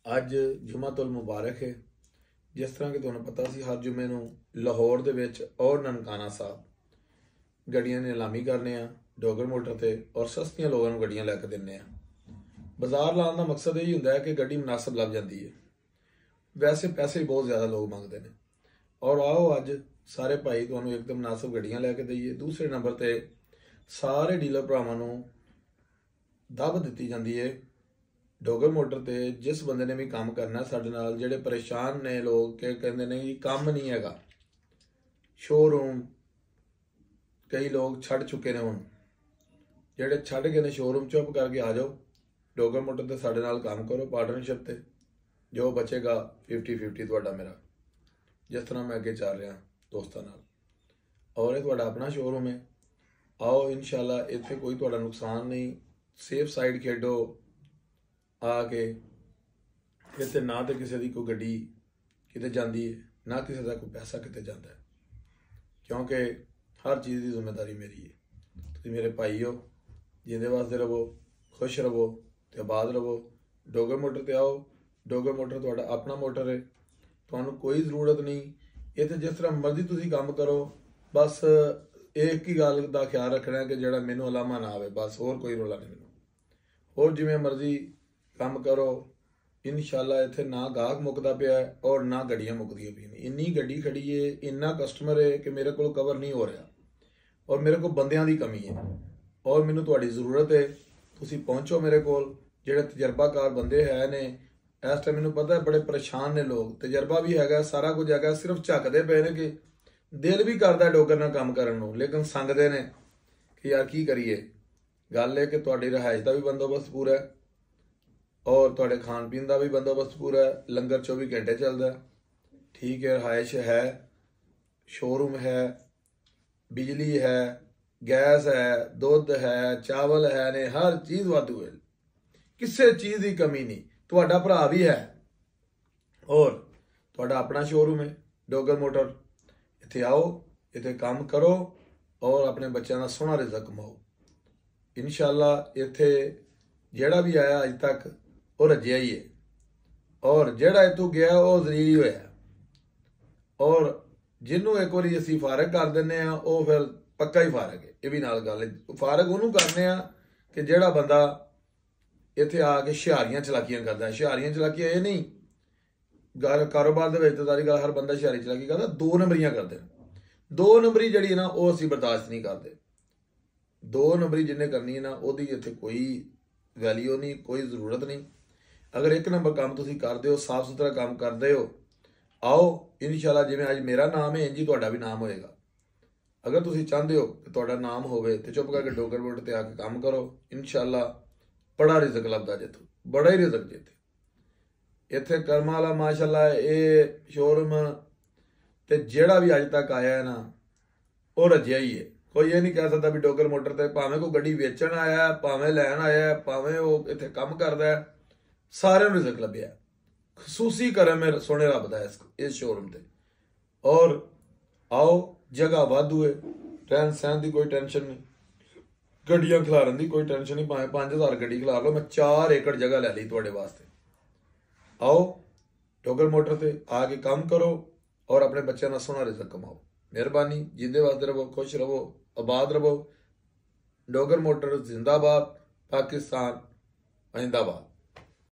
ਅੱਜ ਜੁਮਾਤੁਲ ਮੁਬਾਰਕ ਹੈ। ਜਿਸ ਤਰ੍ਹਾਂ ਕਿ ਤੁਹਾਨੂੰ ਪਤਾ ਸੀ ਹਰ ਜੁਮੇ ਨੂੰ ਲਾਹੌਰ ਦੇ ਵਿੱਚ ਔਰ ਨਨਕਾਣਾ ਸਾਹਿਬ ਗੱਡੀਆਂ ਦੀ ਨਿਲਾਮੀ ਕਰਨੇ ਆ ਡੋਗਰ ਮੋਟਰ ਤੇ ਔਰ ਸਸਤੀਆਂ ਲੋਕਾਂ ਨੂੰ ਗੱਡੀਆਂ ਲੈ ਕੇ ਦਿੰਨੇ ਆ। ਬਾਜ਼ਾਰ ਲਾਉਣ ਦਾ ਮਕਸਦ ਇਹ ਹੀ ਹੁੰਦਾ ਹੈ ਕਿ ਗੱਡੀ ਮੁਨਾਸਬ ਲੱਭ ਜਾਂਦੀ ਹੈ। ਵੈਸੇ ਪੈਸੇ ਵੀ ਬਹੁਤ ਜ਼ਿਆਦਾ ਲੋਕ ਮੰਗਦੇ ਨੇ ਔਰ ਆਓ ਅੱਜ ਸਾਰੇ ਭਾਈ ਤੁਹਾਨੂੰ ਇੱਕਦਮ ਮੁਨਾਸਬ ਗੱਡੀਆਂ ਲੈ ਕੇ ਦਈਏ। ਦੂਸਰੇ ਨੰਬਰ ਤੇ ਸਾਰੇ ਡੀਲਰ ਭਰਾਵਾਂ ਨੂੰ ਦਾਵਤ ਦਿੱਤੀ ਜਾਂਦੀ ਹੈ ਡੋਗਰ ਮੋਟਰ ਤੇ ਜਿਸ ਬੰਦੇ ਨੇ ਵੀ ਕੰਮ ਕਰਨਾ ਸਾਡੇ ਨਾਲ, ਜਿਹੜੇ ਪਰੇਸ਼ਾਨ ਨੇ ਲੋਕ ਕਿ ਕਹਿੰਦੇ ਨੇ ਕਿ ਕੰਮ ਨਹੀਂ ਹੈਗਾ, ਸ਼ੋਰੂਮ ਕਈ ਲੋਕ ਛੱਡ ਚੁੱਕੇ ਨੇ, ਹੁਣ ਜਿਹੜੇ ਛੱਡ ਗਏ ਨੇ ਸ਼ੋਰੂਮ ਚੁੱਪ ਕਰਕੇ ਆ ਜਾਓ ਡੋਗਰ ਮੋਟਰ ਤੇ ਸਾਡੇ ਨਾਲ ਕੰਮ ਕਰੋ ਪਾਰਟਨਰਸ਼ਿਪ ਤੇ। ਜੋ ਬਚੇਗਾ 50-50 ਤੁਹਾਡਾ ਮੇਰਾ, ਜਿਸ ਤਰ੍ਹਾਂ ਮੈਂ ਅੱਗੇ ਚੱਲ ਰਿਹਾ ਦੋਸਤਾਂ ਨਾਲ। ਔਰ ਇਹ ਤੁਹਾਡਾ ਆਪਣਾ ਸ਼ੋਰੂਮ ਹੈ। ਆਓ ਇਨਸ਼ਾਅੱਲਾ ਇੱਥੇ ਕੋਈ ਤੁਹਾਡਾ ਨੁਕਸਾਨ ਨਹੀਂ, ਸੇਫ ਸਾਈਡ ਖੇਡੋ ਆ ਕੇ। ਇੱਥੇ ਨਾ ਤੇ ਕਿਸੇ ਦੀ ਕੋਈ ਗੱਡੀ ਕਿਤੇ ਜਾਂਦੀ ਹੈ, ਨਾ ਕਿਸੇ ਦਾ ਕੋਈ ਪੈਸਾ ਕਿਤੇ ਜਾਂਦਾ ਹੈ, ਕਿਉਂਕਿ ਹਰ ਚੀਜ਼ ਦੀ ਜ਼ਿੰਮੇਵਾਰੀ ਮੇਰੀ ਹੈ। ਤੁਸੀਂ ਮੇਰੇ ਭਾਈ ਹੋ, ਜਿੰਦੇ ਵਾਸਤੇ ਰਹੋ, ਖੁਸ਼ ਰਹੋ ਤੇ ਆਬਾਦ ਰਹੋ। ਡੋਗਰ ਮੋਟਰ ਤੇ ਆਓ। ਡੋਗਰ ਮੋਟਰ ਤੁਹਾਡਾ ਆਪਣਾ ਮੋਟਰ ਹੈ, ਤੁਹਾਨੂੰ ਕੋਈ ਜ਼ਰੂਰਤ ਨਹੀਂ ਇੱਥੇ ਜਿਸ ਤਰ੍ਹਾਂ ਮਰਜ਼ੀ ਤੁਸੀਂ ਕੰਮ ਕਰੋ। ਬਸ ਇੱਕ ਹੀ ਗੱਲ ਦਾ ਖਿਆਲ ਰੱਖਣਾ ਕਿ ਜਿਹੜਾ ਮੈਨੂੰ ਅਲਾਮਾ ਨਾ ਆਵੇ, ਬਸ ਹੋਰ ਕੋਈ ਰੋਲਾ ਨਹੀਂ ਮੈਨੂੰ। ਹੋਰ ਜਿਵੇਂ ਮਰਜ਼ੀ ਕੰਮ ਕਰੋ ਇਨਸ਼ਾਅੱਲਾ। ਇੱਥੇ ਨਾ ਗਾਹਕ ਮੁੱਕਦਾ ਪਿਆ ਔਰ ਨਾ ਗੱਡੀਆਂ ਮੁੱਕਦੀਆਂ ਪਈਆਂ ਨੇ। ਇੰਨੀ ਗੱਡੀ ਖੜੀ ਹੈ, ਇੰਨਾ ਕਸਟਮਰ ਹੈ ਕਿ ਮੇਰੇ ਕੋਲ ਕਵਰ ਨਹੀਂ ਹੋ ਰਿਹਾ ਔਰ ਮੇਰੇ ਕੋਲ ਬੰਦਿਆਂ ਦੀ ਕਮੀ ਹੈ ਔਰ ਮੈਨੂੰ ਤੁਹਾਡੀ ਜ਼ਰੂਰਤ ਹੈ। ਤੁਸੀਂ ਪਹੁੰਚੋ ਮੇਰੇ ਕੋਲ। ਜਿਹੜੇ ਤਜਰਬਾਕਾਰ ਬੰਦੇ ਹੈ ਨੇ ਇਸ ਟਾਈਮ ਮੈਨੂੰ ਪਤਾ ਹੈ ਬੜੇ ਪਰੇਸ਼ਾਨ ਨੇ ਲੋਕ, ਤਜਰਬਾ ਵੀ ਹੈਗਾ, ਸਾਰਾ ਕੁਝ ਹੈਗਾ, ਸਿਰਫ ਝੱਕਦੇ ਪਏ ਨੇ ਕਿ ਦਿਲ ਵੀ ਕਰਦਾ ਡੋਗਰ ਨਾਲ ਕੰਮ ਕਰਨ ਨੂੰ, ਲੇਕਿਨ ਸੰਗਦੇ ਨੇ ਕਿ ਯਾਰ ਕੀ ਕਰੀਏ। ਗੱਲ ਹੈ ਕਿ ਤੁਹਾਡੀ ਰਿਹਾਇਸ਼ ਦਾ ਵੀ ਬੰਦੋਬਸਤ ਪੂਰਾ ਹੈ ਔਰ ਤੁਹਾਡੇ ਖਾਣ ਪੀਣ ਦਾ ਵੀ ਬੰਦੋਬਸਤ ਪੂਰਾ ਹੈ। ਲੰਗਰ 24 ਘੰਟੇ ਚੱਲਦਾ ਹੈ, ਠੀਕ ਹੈ। ਰਿਹਾਇਸ਼ ਹੈ, ਸ਼ੋਰੂਮ ਹੈ, ਬਿਜਲੀ ਹੈ, ਗੈਸ ਹੈ, ਦੁੱਧ ਹੈ, ਚਾਵਲ ਹੈ ਨੇ, ਹਰ ਚੀਜ਼ ਵਾਧੂ ਹੈ, ਕਿਸੇ ਚੀਜ਼ ਦੀ ਕਮੀ ਨਹੀਂ। ਤੁਹਾਡਾ ਭਰਾ ਵੀ ਹੈ ਔਰ ਤੁਹਾਡਾ ਆਪਣਾ ਸ਼ੋਰੂਮ ਹੈ ਡੋਗਰ ਮੋਟਰ। ਇੱਥੇ ਆਓ, ਇੱਥੇ ਕੰਮ ਕਰੋ ਔਰ ਆਪਣੇ ਬੱਚਿਆਂ ਦਾ ਸੋਹਣਾ ਰਿਜ਼ਕ ਕਮਾਓ ਇਨਸ਼ਾਅੱਲਾ। ਇੱਥੇ ਜਿਹੜਾ ਵੀ ਆਇਆ ਅੱਜ ਤੱਕ ਉਹ ਰੱਜਿਆ ਹੀ ਹੈ ਔਰ ਜਿਹੜਾ ਇੱਥੋਂ ਗਿਆ ਉਹ ਜ਼ਲੀਲ ਹੋਇਆ ਔਰ ਜਿਹਨੂੰ ਇੱਕ ਵਾਰੀ ਅਸੀਂ ਫਾਰਗ ਕਰ ਦਿੰਦੇ ਆ ਉਹ ਫਿਰ ਪੱਕਾ ਹੀ ਫਾਰਗ ਹੈ। ਇਹ ਵੀ ਨਾਲ ਗੱਲ ਹੈ, ਫਾਰਗ ਉਹਨੂੰ ਕਰਨੇ ਆ ਕਿ ਜਿਹੜਾ ਬੰਦਾ ਇੱਥੇ ਆ ਕੇ ਹੁਸ਼ਿਆਰੀਆਂ ਚਲਾਕੀਆਂ ਕਰਦਾ। ਹੁਸ਼ਿਆਰੀਆਂ ਚਲਾਕੀਆਂ ਇਹ ਨਹੀਂ, ਕਾਰੋਬਾਰ ਦੇ ਵਿੱਚ ਸਾਰੀ ਗੱਲ ਹਰ ਬੰਦਾ ਹੁਸ਼ਿਆਰੀ ਚਲਾਕੀ ਕਰਦਾ, 2 ਨੰਬਰੀਆਂ ਕਰਦੇ ਨੇ। 2 ਨੰਬਰੀ ਜਿਹੜੀ ਹੈ ਨਾ ਉਹ ਅਸੀਂ ਬਰਦਾਸ਼ਤ ਨਹੀਂ ਕਰਦੇ। 2 ਨੰਬਰੀ ਜਿੰਨੇ ਕਰਨੀ ਹੈ ਨਾ ਉਹਦੀ ਇੱਥੇ ਕੋਈ ਵੈਲਿਊ ਨਹੀਂ, ਕੋਈ ਜ਼ਰੂਰਤ ਨਹੀਂ। ਅਗਰ 1 ਨੰਬਰ ਕੰਮ ਤੁਸੀਂ ਕਰਦੇ ਹੋ, ਸਾਫ ਸੁਥਰਾ ਕੰਮ ਕਰਦੇ ਹੋ, ਆਓ ਇਨਸ਼ਾਅੱਲਾ। ਜਿਵੇਂ ਅੱਜ ਮੇਰਾ ਨਾਮ ਹੈ ਇੰਜ ਹੀ ਤੁਹਾਡਾ ਵੀ ਨਾਮ ਹੋਏਗਾ। ਅਗਰ ਤੁਸੀਂ ਚਾਹੁੰਦੇ ਹੋ ਕਿ ਤੁਹਾਡਾ ਨਾਮ ਹੋਵੇ ਤੇ ਚੁੱਪ ਕਰਕੇ ਡੋਗਰ ਮੋਟਰ ਤੇ ਆ ਕੇ ਕੰਮ ਕਰੋ ਇਨਸ਼ਾਅੱਲਾ। ਬੜਾ ਰਿਜ਼ਕ ਲੱਭਦਾ ਜਿੱਥੋਂ, ਬੜਾ ਹੀ ਰਿਜ਼ਕ ਜਿੱਥੇ। ਇੱਥੇ ਕਰਮਾਂ ਵਾਲਾ ਮਾਸ਼ਾਅੱਲਾ ਇਹ ਸ਼ੋਰੂਮ ਤੇ ਜਿਹੜਾ ਵੀ ਅੱਜ ਤੱਕ ਆਇਆ ਹੈ ਨਾ ਉਹ ਰੱਜਿਆ ਹੀ ਹੈ। ਕੋਈ ਇਹ ਨਹੀਂ ਕਹਿ ਸਕਦਾ ਵੀ ਡੋਗਰ ਮੋਟਰ ਤੇ ਭਾਵੇਂ ਕੋਈ ਗੱਡੀ ਵੇਚਣ ਆਇਆ, ਭਾਵੇਂ ਲੈਣ ਆਇਆ, ਭਾਵੇਂ ਉਹ ਇੱਥੇ ਕੰਮ ਕਰਦਾ ਹੈ, ਸਾਰਿਆਂ ਨੂੰ ਰਿਜ਼ਕ ਲੱਭਿਆ। ਖਸੂਸੀ ਕਰਮ ਹੈ ਸੋਹਣੇ ਰੱਬ ਦਾ ਇਸ ਸ਼ੋਰੂਮ ਤੇ। ਔਰ ਆਓ, ਜਗ੍ਹਾ ਵਾਧੂ ਹੈ, ਰਹਿਣ ਸਹਿਣ ਦੀ ਕੋਈ ਟੈਨਸ਼ਨ ਨਹੀਂ, ਗੱਡੀਆਂ ਖਿਲਾਰਨ ਦੀ ਕੋਈ ਟੈਨਸ਼ਨ ਨਹੀਂ। ਭਾਵੇਂ 5000 ਗੱਡੀ ਖਿਲਾ ਲਓ, ਮੈਂ 4 ਏਕੜ ਜਗ੍ਹਾ ਲੈ ਲਈ ਤੁਹਾਡੇ ਵਾਸਤੇ। ਆਓ ਡੋਗਰ ਮੋਟਰ ਤੇ ਆ ਕੇ ਕੰਮ ਕਰੋ ਔਰ ਆਪਣੇ ਬੱਚਿਆਂ ਦਾ ਸੋਹਣਾ ਰਿਜ਼ਕ ਕਮਾਓ। ਮਿਹਰਬਾਨੀ, ਜਿੰਦੇ ਵਾਸਤੇ ਰਹੋ, ਖੁਸ਼ ਰਹੋ, ਆਬਾਦ ਰਹੋ। ਡੋਗਰ ਮੋਟਰ ਜ਼ਿੰਦਾਬਾਦ, ਪਾਕਿस्तान जिंदाबाद।